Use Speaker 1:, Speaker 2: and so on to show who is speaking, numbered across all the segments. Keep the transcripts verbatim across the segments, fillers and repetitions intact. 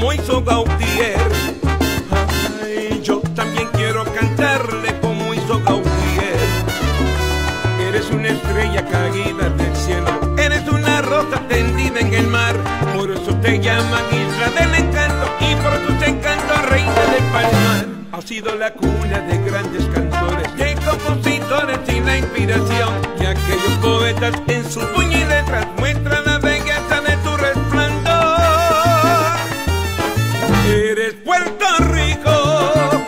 Speaker 1: como hizo Gautier. Ay, yo también quiero cantarle como hizo Gautier. Eres una estrella caída del cielo, eres una rosa tendida en el mar. Por eso te llaman Isla del Encanto y por tus encantos reina del palmar. Ha sido la cuna de grandes cantores, de compositores sin la inspiración, y aquellos poetas en su puño y letras muestran la belleza de tu resplandor. Eres Puerto Rico,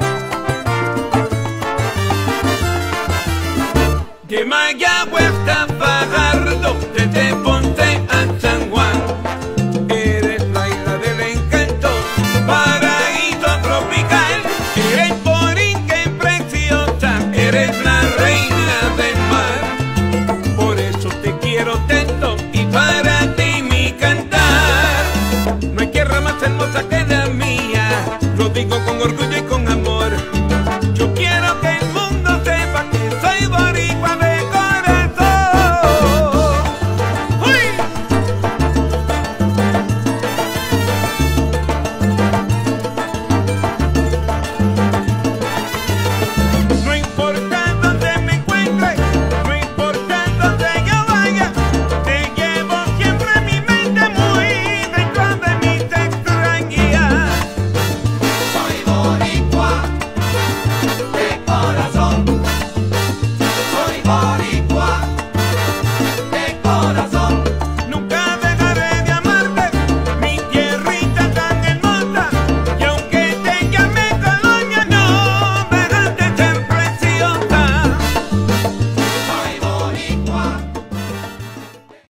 Speaker 1: de Mayagüez hasta Fajardo, desde Ponce a San Juan. Eres la isla del encanto, paraíso tropical. Eres borinquen preciosa, eres la reina del mar. Por eso te quiero tanto y para ti mi cantar. No hay tierra más hermosa que la mía, lo digo con orgullo y con amor. Yo quiero que el mundo sepa que soy boricua de corazón. ¡Uy! No importa dónde me encuentre, no importa dónde yo vaya, te llevo siempre en mi mente muy dentro de mis extrañas.
Speaker 2: Soy boricua de corazón, soy boricua.